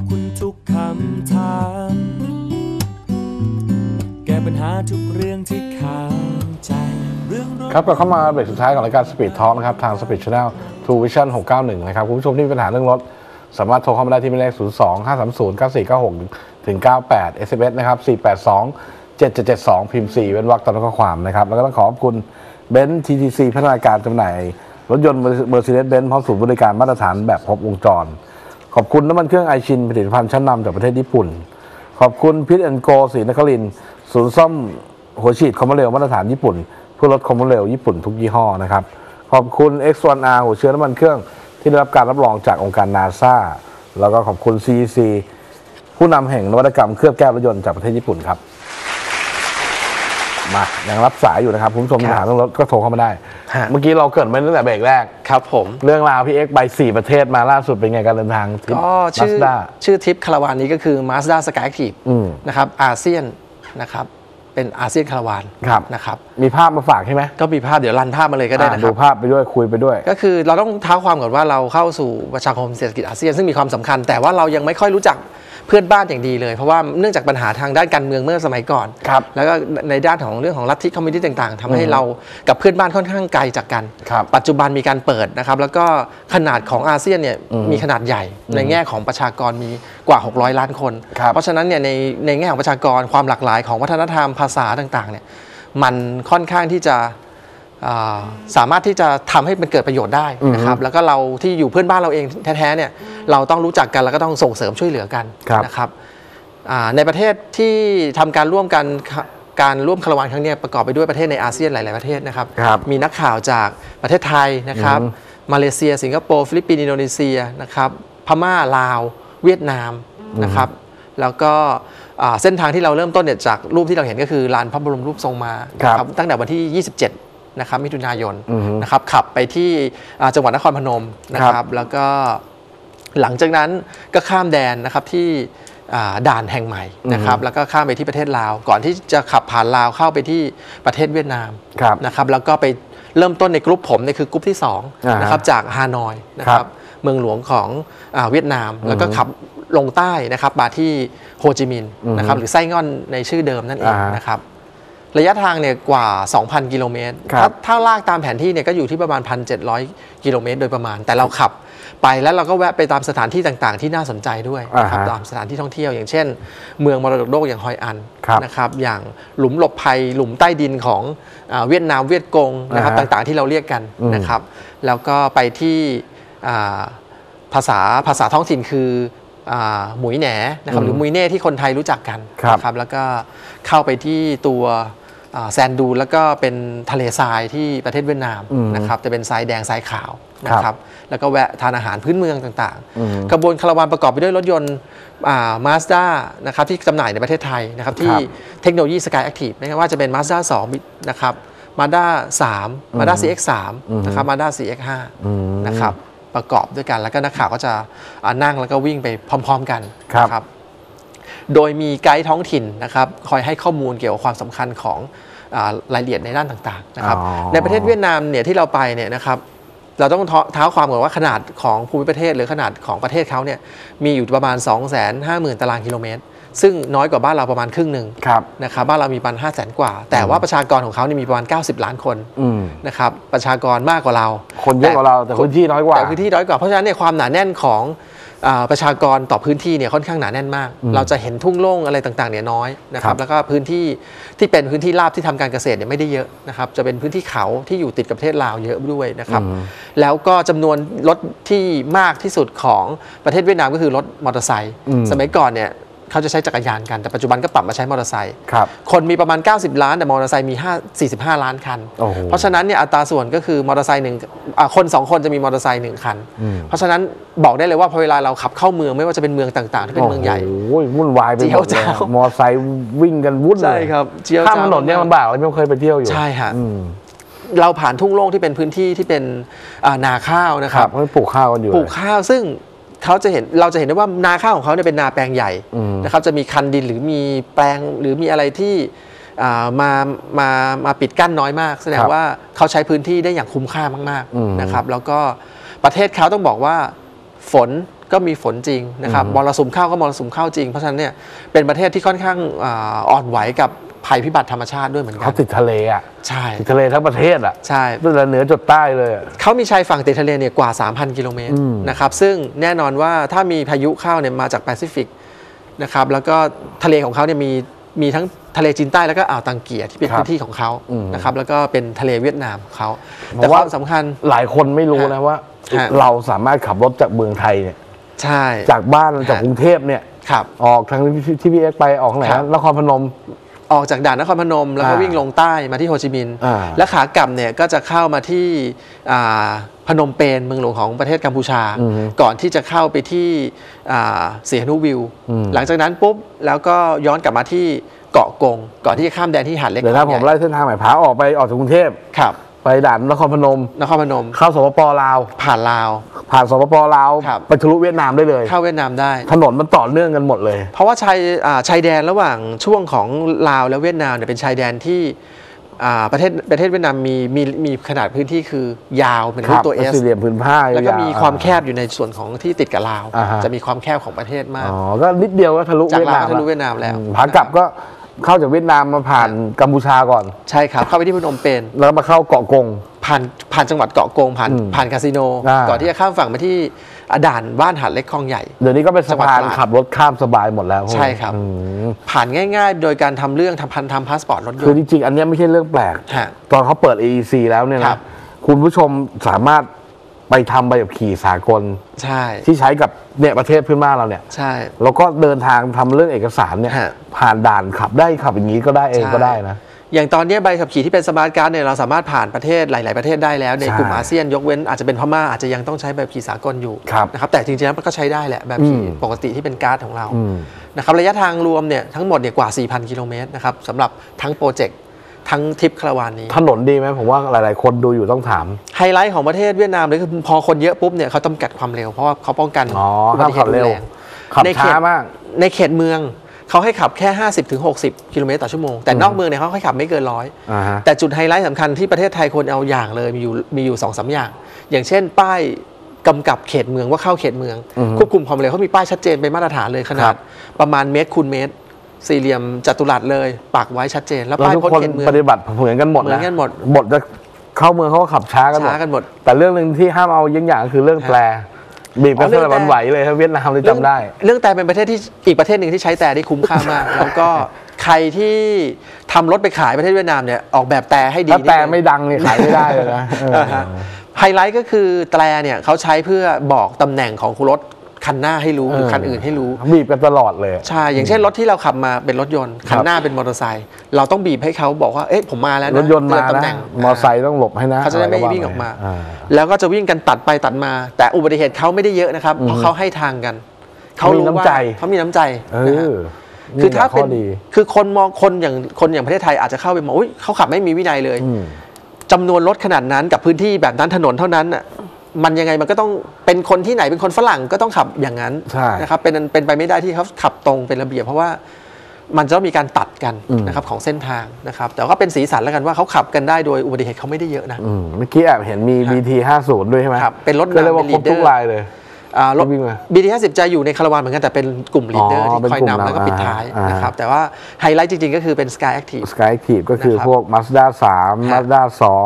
คุณทุกคำถามแก้ปัญหาทุกเรื่องที่ค้างใจครับเราเข้ามาเบรกสุดท้ายของรายการ Speed Talk นะครับทาง Speed Channel True Vision 691นะครับคุณผู้ชมที่มีปัญหาเรื่องรถสามารถโทรเข้ามาได้ที่หมายเลข 02-530-9496 ถึง 98 SMS นะครับ 482-7772 พิมพ์ 4 เว้นวรรคตามข้อความนะครับแล้วก็ต้องขอบคุณเบนซ์ TTC พัฒนาการจำหน่ายรถยนต์ Mercedes-Benz พร้อมศูนย์บริการมาตรฐานแบบครบวงจรขอบคุณน้ำมันเครื่องไอชินผลิตภัณฑ์ชั้นนำจากประเทศญี่ปุ่นขอบคุณพิทแอนด์โกศรีนครินทร์ศูนย์ซ่อมหัวฉีดคอมมอนเรลมาตรฐานญี่ปุ่นเพื่อลดคอมมอนเรลญี่ปุ่นทุกยี่ห้อนะครับขอบคุณ X1R หัวเชื้อน้ำมันเครื่องที่ได้รับการรับรองจากองค์การ NASA แล้วก็ขอบคุณ CEC ผู้นำแห่งนวัตกรรมเคลือบแก้วรถยนต์จากประเทศญี่ปุ่นครับมายังรับสายอยู่นะครับคุณผู้ชมมีปัญหาเรื่องรถก็โทรเข้ามาได้เมื่อกี้เราเกิดมาตั้งแต่เบรกแรกครับผมเรื่องราวพี่เอ็กซ์ไป4ประเทศมาล่าสุดเป็นไงการเดินทางก็ชื่อทริปคาราวานนี้ก็คือ Mazda Sky Active นะครับอาเซียนนะครับเป็นอาเซียนคาราวานนะครับมีภาพมาฝากใช่ไหมก็มีภาพเดี๋ยวรันภาพมาเลยก็ได้นะครับดูภาพไปด้วยคุยไปด้วยก็คือเราต้องเท้าความก่อนว่าเราเข้าสู่ประชาคมเศรษฐกิจอาเซียนซึ่งมีความสำคัญแต่ว่าเรายังไม่ค่อยรู้จักเพื่อนบ้านอย่างดีเลยเพราะว่าเนื่องจากปัญหาทางด้านการเมืองเมื่อสมัยก่อนแล้วก็ในด้านของเรื่องของลัทธิคอมมิวนิสต์ต่างๆทำให้เรากับเพื่อนบ้านค่อนข้างไกลจากกันปัจจุบันมีการเปิดนะครับแล้วก็ขนาดของอาเซียนเนี่ยมีขนาดใหญ่ในแง่ของประชากรมีกว่า600ล้านคนเพราะฉะนั้นเนี่ยในแง่ของประชากรความหลากหลายของวัฒนธรรมภาษาต่างๆเนี่ยมันค่อนข้างที่จะสามารถที่จะทำให้มันเกิดประโยชน์ได้นะครับแล้วก็เราที่อยู่เพื่อนบ้านเราเองแท้ๆเนี่ยเราต้องรู้จักกันแล้วก็ต้องส่งเสริมช่วยเหลือกันนะครับในประเทศที่ทำการร่วมคาราวานครั้งนี้ประกอบไปด้วยประเทศในอาเซียนหลายๆประเทศนะครับมีนักข่าวจากประเทศไทยนะครับมาเลเซียสิงคโปร์ฟิลิปปินส์อินโดนีเซียนะครับพม่าลาวเวียดนามนะครับแล้วก็เส้นทางที่เราเริ่มต้นเนี่ยจากรูปที่เราเห็นก็คือลานพระบรมรูปทรงม้าตั้งแต่วันที่27นะครับมิถุนายนนะครับขับไปที่จังหวัดนครพนมนะครับแล้วก็หลังจากนั้นก็ข้ามแดนนะครับที่ด่านแห่งใหม่นะครับแล้วก็ข้ามไปที่ประเทศลาวก่อนที่จะขับผ่านลาวเข้าไปที่ประเทศเวียดนามนะครับแล้วก็ไปเริ่มต้นในกลุ่มผมเนี่ยคือกลุ่มที่2นะครับจากฮานอยนะครับเมืองหลวงของเวียดนามแล้วก็ขับลงใต้นะครับมาที่โฮจิมินห์นะครับหรือไส้ง่อนในชื่อเดิมนั่นเองนะครับระยะทางเนี่ยกว่า 2,000 กิโลเมตรถ้าลากตามแผนที่เนี่ยก็อยู่ที่ประมาณ 1,700 กิโลเมตรโดยประมาณแต่เราขับไปแล้วเราก็แวะไปตามสถานที่ต่างๆที่น่าสนใจด้วยนะครับตามสถานที่ท่องเที่ยวอย่างเช่นเมืองมรดกโลกอย่างฮอยอันนะครับอย่างหลุมหลบภัยหลุมใต้ดินของเวียดนามเวียดกงนะครับต่างๆที่เราเรียกกันนะครับแล้วก็ไปที่ภาษาท้องถิ่นคือหมุยแหนนะครับหรือมุยเน่ที่คนไทยรู้จักกันนะครับแล้วก็เข้าไปที่ตัวแซนดูนแล้วก็เป็นทะเลทรายที่ประเทศเวียดนามนะครับจะเป็นทรายแดงทรายขาวนะครับแล้วก็แวะทานอาหารพื้นเมืองต่างๆกระบวนคาราวานประกอบไปด้วยรถยนต์Mazda นะครับที่จำหน่ายในประเทศไทยนะครับที่เทคโนโลยี Sky Active ไม่ว่าจะเป็น Mazda 2นะครับ Mazda 3 Mazda CX3 นะครับ Mazda CX5 นะครับประกอบด้วยกันแล้วก็นักข่าวก็จะนั่งแล้วก็วิ่งไปพร้อมๆกันครับโดยมีไกด์ท้องถิ่นนะครับคอยให้ข้อมูลเกี่ยวกับความสำคัญของรายละเอียดในด้านต่างๆนะครับในประเทศเวียดนามเนี่ยที่เราไปเนี่ยนะครับเราต้องเท้าความก่อนว่าขนาดของภูมิประเทศหรือขนาดของประเทศเขาเนี่ยมีอยู่ประมาณ 250,000 ตารางกิโลเมตรซึ่งน้อยกว่าบ้านเราประมาณครึ่งหนึ่งนะครับบ้านเรามีประมาณ 500,000 กว่าแต่ว่าประชากรของเขานี่มีประมาณ90 ล้านคนนะครับประชากรมากกว่าเราคนเยอะกว่าเราแต่พื้นที่น้อยกว่าเพราะฉะนั้นเนี่ยความหนาแน่นของประชากรต่อพื้นที่เนี่ยค่อนข้างหนาแน่นมากเราจะเห็นทุ่งโล่งอะไรต่างๆเนี่ยน้อยนะครับแล้วก็พื้นที่ที่เป็นพื้นที่ราบที่ทำการเกษตรเนี่ยไม่ได้เยอะนะครับจะเป็นพื้นที่เขาที่อยู่ติดกับประเทศลาวเยอะด้วยนะครับแล้วก็จำนวนรถที่มากที่สุดของประเทศเวียดนามก็คือรถมอเตอร์ไซค์สมัยก่อนเนี่ยเขาจะใช้จักรยานกันแต่ปัจจุบันก็ปรับมาใช้มอเตอร์ไซค์คนมีประมาณ90 ล้านแต่มอเตอร์ไซค์มี45 ล้านคันเพราะฉะนั้นเนี่ยอัตราส่วนก็คือมอเตอร์ไซค์คน2 คนจะมีมอเตอร์ไซค์1 คันเพราะฉะนั้นบอกได้เลยว่าพอเวลาเราขับเข้าเมืองไม่ว่าจะเป็นเมืองต่างๆที่เป็นเมืองใหญ่วุ่นวายไปหมดเลยมอเตอร์ไซค์วิ่งกันวุ่นเลยใช่ครับข้ามถนนเนี่ยลำบากเราไม่เคยไปเที่ยวอยู่ใช่ฮะเราผ่านทุ่งโล่งที่เป็นพื้นที่ที่เป็นนาข้าวนะครับปลูกข้าวกันอยู่ปลูกข้าวซึ่งเราจะเห็นได้ว่านาข้าวของเขาเนี่ยเป็นนาแปลงใหญ่นะครับจะมีคันดินหรือมีแปลงหรือมีอะไรที่มาปิดกั้นน้อยมากแสดงว่าเขาใช้พื้นที่ได้อย่างคุ้มค่ามากๆนะครับแล้วก็ประเทศเขาต้องบอกว่าฝนก็มีฝนจริงนะครับมรสุมเข้าก็มรสุมเข้าจริงเพราะฉะนั้นเนี่ยเป็นประเทศที่ค่อนข้างอ่อนไหวกับภัยพิบัติธรรมชาติด้วยเหมือนกันเขาติดทะเลอ่ะใช่ติดทะเลทั้งประเทศอ่ะใช่ตั้งแต่เหนือจดใต้เลยเขามีชายฝั่งติดทะเลเนี่ยกว่า 3,000 กิโลเมตรนะครับซึ่งแน่นอนว่าถ้ามีพายุเข้าเนี่ยมาจากแปซิฟิกนะครับแล้วก็ทะเลของเขาเนี่ยมีทั้งทะเลจีนใต้แล้วก็อ่าวตังเกียที่เป็นพื้นที่ของเขานะครับแล้วก็เป็นทะเลเวียดนามของเขาแต่ความสำคัญหลายคนไม่รู้นะว่าเราสามารถขับรถจากเมืองไทยเนี่ยใช่จากบ้านจากกรุงเทพเนี่ยออกทางที่พี่เอ็กไปออกไหนนครพนมออกจากด่านนครพนมแล้วก็วิ่งลงใต้มาที่โฮจิมินห์และขากลับเนี่ยก็จะเข้ามาที่พนมเปญเมืองหลวงของประเทศกัมพูชาก่อนที่จะเข้าไปที่สีหนุวิวหลังจากนั้นปุ๊บแล้วก็ย้อนกลับมาที่เกาะกงก่อนที่จะข้ามแดนที่หาดเล็กเดี๋ยวถ้าผมไล่เส้นทางใหม่ผาออกจากกรุงเทพไปด่านนครพนมเข้าสปป.ลาวผ่านลาวสปป.ลาวไปทะลุเวียดนามได้เลยเข้าเวียดนามได้ถนนมันต่อเนื่องกันหมดเลยเพราะว่าชายแดนระหว่างช่วงของลาวและเวียดนามเนี่ยเป็นชายแดนที่ประเทศเวียดนามมีขนาดพื้นที่คือยาวเป็นรูปตัว S สี่เหลี่ยมผืนผ้าแล้วก็มีความแคบอยู่ในส่วนของที่ติดกับลาวจะมีความแคบของประเทศมากก็นิดเดียวก็ทะลุเวียดนามแล้วขากลับก็เข้าจากเวียดนามมาผ่านกัมพูชาก่อนใช่ครับเข้าไปที่พนมเปญแล้วมาเข้าเกาะกงผ่านจังหวัดเกาะกงผ่านคาสิโนก่อนที่จะข้ามฝั่งมาที่ด่านบ้านหาดเล็กคลองใหญ่เดี๋ยวนี้ก็เป็นสะพานขับรถข้ามสบายหมดแล้วใช่ครับผ่านง่ายๆโดยการทำเรื่องทำพาสปอร์ตรถยนต์คือจริงๆอันนี้ไม่ใช่เรื่องแปลกตอนเขาเปิด AEC แล้วเนี่ยนะคุณผู้ชมสามารถไปทำใบขับขี่สากลที่ใช้กับเนี่ยประเทศเพื่อนบ้านเราเนี่ยแล้วก็เดินทางทำเรื่องเอกสารเนี่ยผ่านด่านขับอย่างนี้ก็ได้เองก็ได้นะอย่างตอนนี้ใบขับขี่ที่เป็นสมาร์ทการ์ดเนี่ยเราสามารถผ่านประเทศหลายๆประเทศได้แล้วในกลุ่มอาเซียนยกเว้นอาจจะเป็นพม่าอาจจะยังต้องใช้ใบขับขี่สากลอยู่นะครับแต่จริงๆแล้วมันก็ใช้ได้แหละแบบขี่ปกติที่เป็นการ์ดของเรานะครับระยะทางรวมเนี่ยทั้งหมดเนี่ยกว่า 4,000 กิโลเมตรนะครับสำหรับทั้งโปรเจกต์ทั้งทริปคาราวานนี้ถนนดีไหมผมว่าหลายๆคนดูอยู่ต้องถามไฮไลท์ของประเทศเวียดนามเลยคือพอคนเยอะปุ๊บเนี่ยเขาจำกัดความเร็วเพราะว่าเขาป้องกันอุบัติเหตุรุนแรงขับช้ามากในเขตเมืองเขาให้ขับแค่ 50-60 กิโลเมตรต่อชั่วโมงแต่นอกเมืองเนี่ยเขาให้ขับไม่เกิน100แต่จุดไฮไลท์สำคัญที่ประเทศไทยควรเอาอย่างเลยมีอยู่ 2-3 อย่างอย่างเช่นป้ายกำกับเขตเมืองว่าเข้าเขตเมืองควบคุมความเร็วเขามีป้ายชัดเจนเป็นมาตรฐานเลยขนาดประมาณเมตรคูณเมตรสี่เหลี่ยมจัตุรัสเลยปักไว้ชัดเจนแล้วป้ายพ้นเขตเมืองปฏิบัติเหมือนกันหมดนะหมดจะเข้าเมืองเขาก็ขับช้ากันหมดแต่เรื่องนึงที่ห้ามเอาอย่างคือเรื่องแตรบีบกันสลับวันไหวเลยครับเวียดนามเลยจำได้เรื่องแต่เป็นประเทศที่อีกประเทศหนึ่งที่ใช้แต่ได้คุ้มค่ามากแล้วก็ใครที่ทำรถไปขายประเทศเวียดนามเนี่ยออกแบบแต่ให้ดีถ้าแต่ไม่ดังเนี่ยขายไม่ได้เลยนะไฮไลท์ก็คือแต่เนี่ยเขาใช้เพื่อบอกตำแหน่งของรถคันหน้าให้รู้หรือคันอื่นให้รู้บีบกันตลอดเลยใช่อย่างเช่นรถที่เราขับมาเป็นรถยนต์คันหน้าเป็นมอเตอร์ไซค์เราต้องบีบให้เขาบอกว่าเอ๊ะผมมาแล้วนะรถยนต์มานะมอเตอร์ไซค์ต้องหลบให้นะเขาจะได้ไม่วิ่งออกมาแล้วก็จะวิ่งกันตัดไปตัดมาแต่อุบัติเหตุเขาไม่ได้เยอะนะครับเพราะเขาให้ทางกันเขามีน้ำใจคือถ้าเป็นคือคนมองคนอย่างประเทศไทยอาจจะเข้าไปมองเขาขับไม่มีวินัยเลยจำนวนรถขนาดนั้นกับพื้นที่แบบนั้นถนนเท่านั้นอ่ะมันยังไงมันก็ต้องเป็นคนที่ไหนเป็นคนฝรั่งก็ต้องขับอย่างนั้นนะครับเป็นไปไม่ได้ที่เขาขับตรงเป็นระเบียบเพราะว่ามันจะต้องมีการตัดกันนะครับของเส้นทางนะครับแต่ก็เป็นสีสันแล้วกันว่าเขาขับกันได้โดยอุบัติเหตุเขาไม่ได้เยอะนะเมื่อกี้แอบเห็นมี BT50 ด้วยใช่ไหมครับเป็นรถนำเป็นลีดเดอร์ทุกรายเลยรถ BT50 จะอยู่ในคาราวานเหมือนกันแต่เป็นกลุ่มลีดเดอร์ที่คอยนำแล้วก็ปิดท้ายนะครับแต่ว่าไฮไลท์จริงๆก็คือเป็น Sky Active ก็คือพวก Mazda 3 Mazda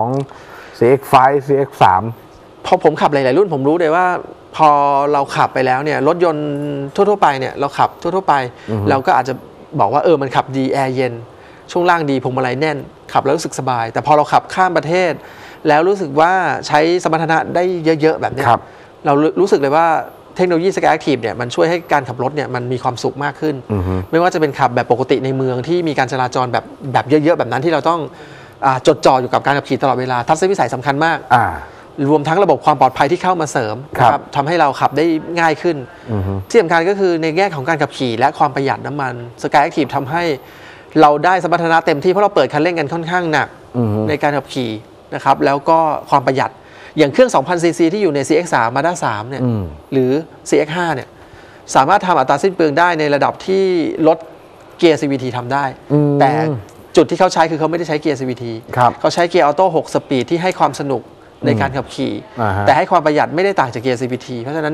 2 CX5 CX3 พอผมขับหลายๆรุ่นผมรู้เลยว่าพอเราขับไปแล้วเนี่ยรถยนต์ทั่วๆไปเนี่ยเราขับทั่วๆไปเราก็อาจจะบอกว่ามันขับดีแอร์เย็นช่วงล่างดีพวงมาลัยแน่นขับแล้วรู้สึกสบายแต่พอเราขับข้ามประเทศแล้วรู้สึกว่าใช้สมรรถนะได้เยอะๆแบบนี้เรารู้สึกเลยว่าเทคโนโลยี Sky Active เนี่ยมันช่วยให้การขับรถเนี่ยมันมีความสุขมากขึ้นไม่ว่าจะเป็นขับแบบปกติในเมืองที่มีการจราจรแบบเยอะๆแบบนั้นที่เราต้องจดจ่ออยู่กับการขับขี่ตลอดเวลาทัศนวิสัยสำคัญมากรวมทั้งระบบความปลอดภัยที่เข้ามาเสริมนะครับทำให้เราขับได้ง่ายขึ้นที่สำคัญก็คือในแง่ของการขับขี่และความประหยัดน้ำมัน Sky Active ทำให้เราได้สมรรถนะเต็มที่เพราะเราเปิดคันเร่งกันค่อนข้างหนักในการขับขี่นะครับแล้วก็ความประหยัดอย่างเครื่อง 2,000 ซีซีที่อยู่ใน CX3 Mazda 3เนี่ยหรือ CX5 เนี่ยสามารถทำอัตราสิ้นเปลืองได้ในระดับที่รถเกียร์ CVT ทำได้แต่จุดที่เขาใช้คือเขาไม่ได้ใช้เกียร์ CVT เขาใช้เกียร์ออโต้6สปีดที่ให้ความสนุกในการขับขี่แต่ให้ความประหยัดไม่ได้ต่างจากเกียร์ CVT เพราะฉะนั้นเนี่ย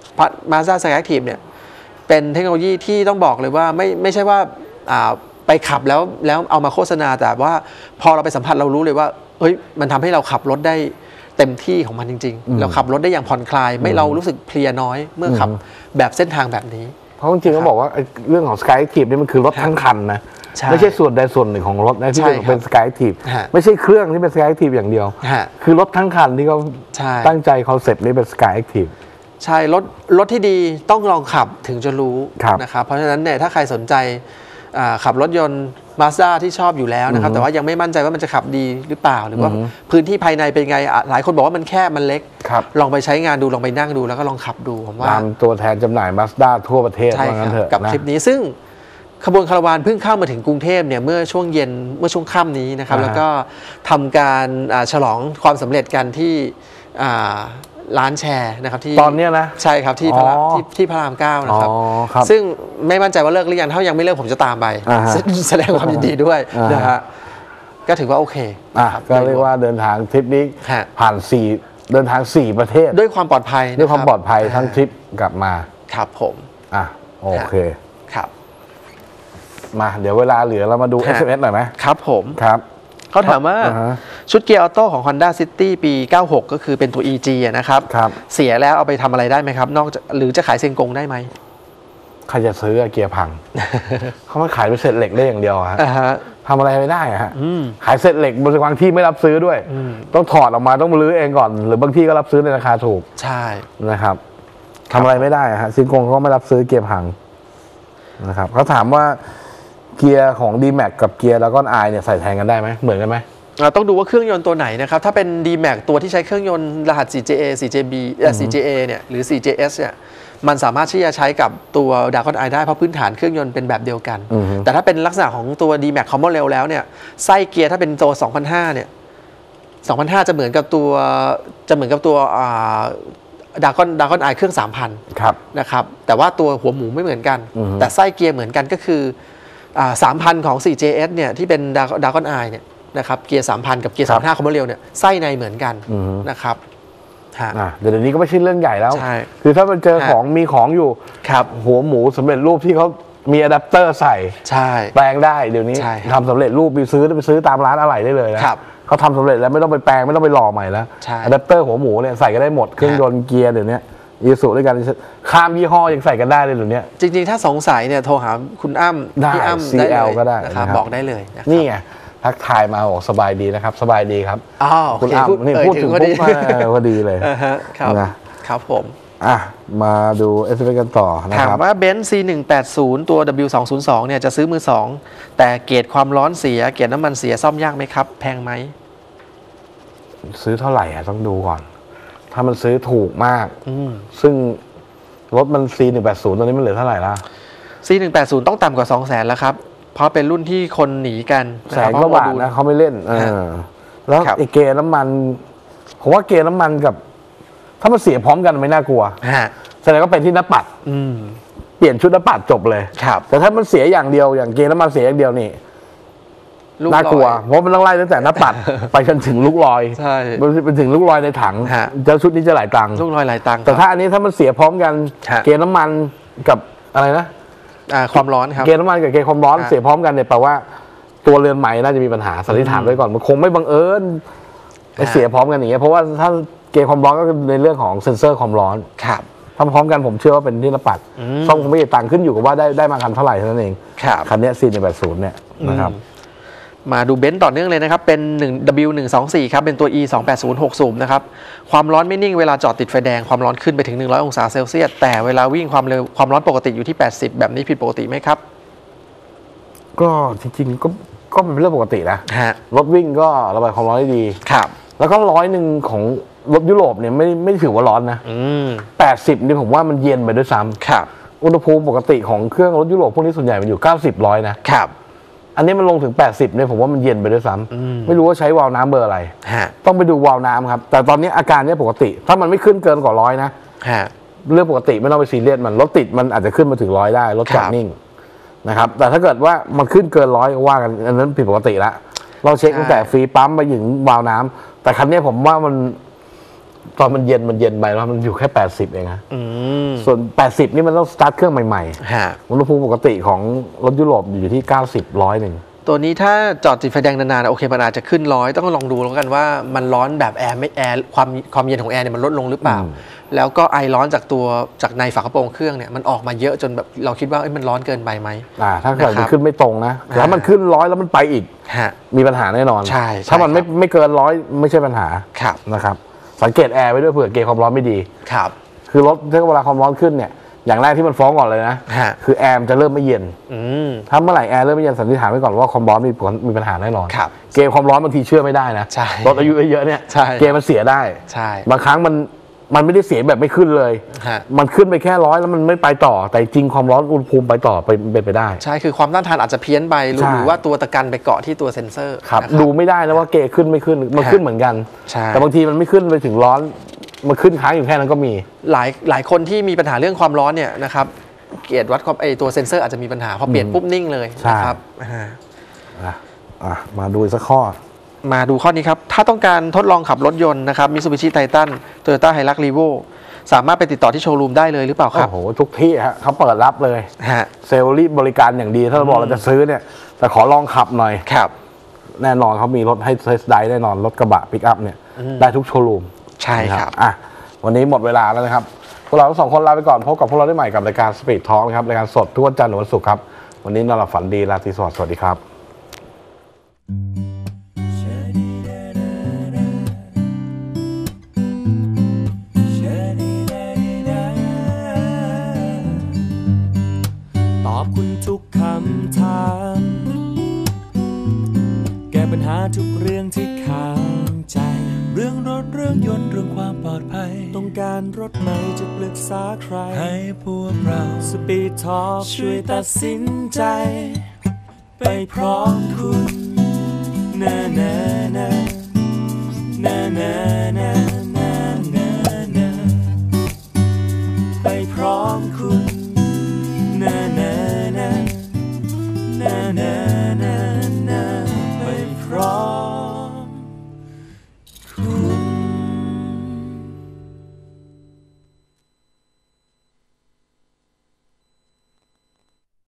Mazda Sky Active เนี่ยเป็นเทคโนโลยีที่ต้องบอกเลยว่าไม่ใช่ว่าไปขับแล้วเอามาโฆษณาแต่ว่าพอเราไปสัมผัสเรารู้เลยว่าเฮ้ยมันทำให้เราขับรถได้เต็มที่ของมันจริงๆเราขับรถได้อย่างผ่อนคลายไม่เรารู้สึกเพลียน้อยเมื่อขับแบบเส้นทางแบบนี้เพราะจริงๆเขาบอกว่าเรื่องของ Sky Active นี่มันคือรถทั้งคันนะไม่ใช่ส่วนใดส่วนหนึ่งของรถนะที่เป็น Sky Active ไม่ใช่เครื่องที่เป็น Sky Active อย่างเดียวคือรถทั้งคันที่เขาตั้งใจคอนเซ็ปต์นี้เป็น Sky Active ใช่รถที่ดีต้องลองขับถึงจะรู้นะครับเพราะฉะนั้นเนี่ยถ้าใครสนใจขับรถยนต์ Mazda ที่ชอบอยู่แล้วนะครับแต่ว่ายังไม่มั่นใจว่ามันจะขับดีหรือเปล่าหรือว่าพื้นที่ภายในเป็นไงหลายคนบอกว่ามันแคบมันเล็กลองไปใช้งานดูลองไปนั่งดูแล้วก็ลองขับดูผมว่าตามตัวแทนจำหน่าย Mazda ทั่วประเทศว่างั้นเถอะกับคลิปนี้ซึ่งขบวนคาราวานเพิ่งเข้ามาถึงกรุงเทพเนี่ยเมื่อช่วงเย็นเมื่อช่วงค่ำนี้นะครับแล้วก็ทำการฉลองความสำเร็จกันที่ร้านแชร์นะครับที่ตอนนี้นะใช่ครับที่พระราม9นะครับซึ่งไม่มั่นใจว่าเลิกหรือยังถ้ายังไม่เลิกผมจะตามไปแสดงความยินดีด้วยนะฮะก็ถือว่าโอเคก็เรียกว่าเดินทางทริปนี้ผ่านเดินทาง4ประเทศด้วยความปลอดภัยด้วยความปลอดภัยทั้งทริปกลับมาครับผมโอเคครับมาเดี๋ยวเวลาเหลือเรามาดู SMS หน่อยไหมครับผมครับเขาถามว่าชุดเกียร์ออโต้ของ Honda City ปี 96 ก็คือเป็นตัว EG นะครับเสียแล้วเอาไปทำอะไรได้ไหมครับนอกจากหรือจะขายเซ็งกงได้ไหมใครจะซื้อเกียร์พัง เขาไม่ขายเป็นเศษเหล็กได้อย่างเดียวฮะทำอะไรไม่ได้ฮะขายเศษเหล็กบางที่ไม่รับซื้อด้วยต้องถอดออกมาต้องมาลื้อเองก่อนหรือบางที่ก็รับซื้อในราคาถูกใช่นะครับทำอะไรไม่ได้ฮะซิงกงเขาก็ไม่รับซื้อเกียร์พังนะครับเขาถามว่าเกียร์ของ D-Max กับเกียร์แล้วก็ไอเนี่ยใส่แทนกันได้ไหมเหมือนกันไหมต้องดูว่าเครื่องยนต์ตัวไหนนะครับถ้าเป็น D-Max ตัวที่ใช้เครื่องยนต์รหัส 4JA 4JB 4JA เนี่ยหรือ 4JS เนี่ยมันสามารถที่จะใช้กับตัว Dragon Eye ได้เพราะพื้นฐานเครื่องยนต์เป็นแบบเดียวกันแต่ถ้าเป็นลักษณะของตัว D-Max Common Rail แล้วเนี่ยไส้เกียร์ถ้าเป็นตัว 2005 เนี่ย 2005 จะเหมือนกับตัวDragon Eye เครื่อง 3,000 นะครับแต่ว่าตัวหัวหมูไม่เหมือนกันแต่ไส้เกียร์เหมือนกันก็คือ3,000 ของ 4JS เนี่ยที่เป็น Dragon Eye เนี่ยนะครับเกียร์ 3,000 กับเกียร์ 35 Common Rail เนี่ยไส้ในเหมือนกันนะครับเดี๋ยวนี้ก็ไม่ใช่เรื่องใหญ่แล้วคือถ้ามันเจอของมีของอยู่หัวหมูสำเร็จรูปที่เขามีอะแดปเตอร์ใส่แปลงได้เดี๋ยวนี้ทำสำเร็จรูปไปซื้อตามร้านอะไหล่ได้เลยนะเขาทำสำเร็จแล้วไม่ต้องไปแปลงไม่ต้องไปหล่อใหม่แล้วอะแดปเตอร์หัวหมูเนี่ยใส่ก็ได้หมดเครื่องยนต์เกียร์เดี๋ยวนี้อีซูด้วยกันข้ามยี่ห้อยังใส่กันได้เลยเดี๋ยวนี้จริงๆถ้าสงสัยเนี่ยโทรหาคุณอ้ำพี่อ้ำได้เลยก็ได้นะครับบอกได้เลยนี่ไงทักทายมาบอกสบายดีนะครับสบายดีครับคุณอ้ำนี่พูดถึงปุ๊บพอดีเลยครับผมมาดู SMS กันต่อนะครับถามว่าเบนซ์ C180 ตัว W202 เนี่ยจะซื้อมือ2แต่เกรดความร้อนเสียเกรดน้ำมันเสียซ่อมยากไหมครับแพงไหมซื้อเท่าไหร่ต้องดูก่อนถ้ามันซื้อถูกมากซึ่งรถมัน C180 ตอนนี้มันเหลือเท่าไหร่ล่ะ C180 ต้องต่ำกว่า 200,000 แล้วครับเพราะเป็นรุ่นที่คนหนีกันแสนกว่าบาทนะเขาไม่เล่นแล้วเกรดน้ำมันผมว่าเกรดน้ำมันกับถ้ามันเสียพร้อมกันไม่น่ากลัวแสดงว่าเป็นที่นับปัดเปลี่ยนชุดนับปัดจบเลยแต่ถ้ามันเสียอย่างเดียวอย่างเกรดน้ำมันเสียอย่างเดียวนี่น่ากลัวเพราะมันต้องไล่ตั้งแต่นับปัดไปจนถึงลูกลอยไปถึงลูกลอยในถังแล้วชุดนี้จะหลายตังค์ลูกลอยหลายตังค์แต่ถ้าอันนี้ถ้ามันเสียพร้อมกันเกรดน้ำมันกับอะไรนะความร้อนครับเกรดน้ำมันกับเกรดความร้อนเสียพร้อมกันเนี่ยแปลว่าตัวเรือนใหม่น่าจะมีปัญหาสันนิษฐานไว้ก่อนมันคงไม่บังเอิญเสียพร้อมกันอย่างเงี้ยเพราะว่าถ้าเกรดความร้อนก็คือในเรื่องของเซ็นเซอร์ความร้อนทำพร้อมกันผมเชื่อว่าเป็นที่นับปัดซ่อมคงไม่ได้ตังค์ขึ้นอยู่กับว่าได้มาคันเท่าไหร่เท่านั้นเองคันนี้C180เนี่ยนะครับมาดูเบนซ์ต่อเนื่องเลยนะครับเป็น1W124 ครับเป็นตัว E280 6 สูบนะครับความร้อนไม่นิ่งเวลาจอดติดไฟแดงความร้อนขึ้นไปถึง100องศาเซลเซียสแต่เวลาวิ่งความเร็วความร้อนปกติอยู่ที่80แบบนี้ผิดปกติไหมครับก็จริงๆก็เป็นเรื่องปกตินะรถวิ่งก็ระบายความร้อนได้ดีครับแล้วก็100ของรถยุโรปเนี่ยไม่ถือว่าร้อนนะ80นี่ผมว่ามันเย็นไปด้วยซ้ำครับอุณหภูมิปกติของเครื่องรถยุโรปพวกนี้ส่วนใหญ่มันอยู่90-100นะครับอันนี้มันลงถึง80เนี่ยผมว่ามันเย็นไปด้วยซ้ำไม่รู้ว่าใช้วาล์วน้ำเบอร์อะไรต้องไปดูวาล์วน้ำครับแต่ตอนนี้อาการนี้ปกติถ้ามันไม่ขึ้นเกินกว่า100นะเรื่องปกติไม่ต้องไปซีเรียสมันรถติดมันอาจจะขึ้นมาถึง100ได้รถจอดนิ่งนะครับแต่ถ้าเกิดว่ามันขึ้นเกิน100ว่ากันอันนั้นผิดปกติละเราเช็คตั้งแต่ฟรีปั๊มไปถึงวาล์วน้ำแต่คันนี้ผมว่ามันตอนมันเย็นไปแล้วมันอยู่แค่80เองนะส่วน80นี่มันต้องสตาร์ทเครื่องใหม่ๆอุณหภูมิปกติของรถยุโรปอยู่ที่90-100 ตัวนี้ถ้าจอดติดไฟแดงนานๆโอเคมันอาจจะขึ้น100ต้องลองดูแล้วกันว่ามันร้อนแบบแอร์ไม่แอร์ความเย็นของแอร์เนี่ยมันลดลงหรือเปล่าแล้วก็ไอร้อนจากในฝากระโปรงเครื่องเนี่ยมันออกมาเยอะจนแบบเราคิดว่ามันร้อนเกินไปไหมถ้าเกิดมันขึ้นไม่ตรงนะแต่ถ้ามันขึ้น100แล้วมันไปอีกมีปัญหาแน่นอนใช่ถ้ามันไม่เกิน100ไม่ใช่ปัญหานะครับสังเกตแอร์ไว้ด้วยเผื่อเกจความร้อนไม่ดีคือรถถ้าเวลาความร้อนขึ้นเนี่ยอย่างแรกที่มันฟ้องก่อนเลยนะคือแอร์จะเริ่มไม่เย็นถ้าเมื่อไหร่แอร์เริ่มไม่เย็นสันนิษฐานไว้ก่อนว่าความร้อนมีปัญหาแน่นอนเกมความร้อนบางทีเชื่อไม่ได้นะรถอายุเยอะๆเนี่ยเกมมันเสียได้บางครั้งมันไม่ได้เสียแบบไม่ขึ้นเลยมันขึ้นไปแค่100แล้วมันไม่ไปต่อแต่จริงความร้อนอุณหภูมิไปต่อเป็นไปได้ใช่คือความต้านทานอาจจะเพี้ยนไปหรือว่าตัวตะกันไปเกาะที่ตัวเซ็นเซอร์ครับดูไม่ได้นะว่าเกขึ้นไม่ขึ้นมันขึ้นเหมือนกันแต่บางทีมันไม่ขึ้นไปถึงร้อนมันขึ้นค้างอยู่แค่นั้นก็มีหลายคนที่มีปัญหาเรื่องความร้อนเนี่ยนะครับเกียรติวัดตัวเซ็นเซอร์อาจจะมีปัญหาพอเปลี่ยนปุ๊บนิ่งเลยนะครับมาดูสักข้อมาดูข้อนี้ครับถ้าต้องการทดลองขับรถยนต์นะครับ Mitsubishi Titan Toyota Hilux Revo สามารถไปติดต่อที่โชว์รูมได้เลยหรือเปล่าครับโอ้โหทุกที่ฮะเขาเปิดรับเลยเซลล์รีบบริการอย่างดีถ้าเราบอกเราจะซื้อเนี่ยแต่ขอลองขับหน่อยแน่นอนเขามีรถให้เทสไดแน่นอนรถกระบะปิกอัพเนี่ยได้ทุกโชว์รูมใช่ครับวันนี้หมดเวลาแล้วนะครับพวกเราทั้ง2คนลาไปก่อนพบกับพวกเราได้ใหม่กับรายการ Speed Talk นะครับรายการสดทุกวันจันทร์ถึงวันศุกร์ครับวันนี้นอนหลับฝันดีราตรีสวัสดิ์สวัสดีครับตอบคุณทุกคำถามแก้ปัญหาทุกเรื่องที่ค้างใจเรื่องรถเรื่องยนต์เรื่องความปลอดภัยต้องการรถไหนจะปรึกษาใครให้พวกเรา Speed Talk ช่วยตัดสินใจไปพร้อมคุณนะ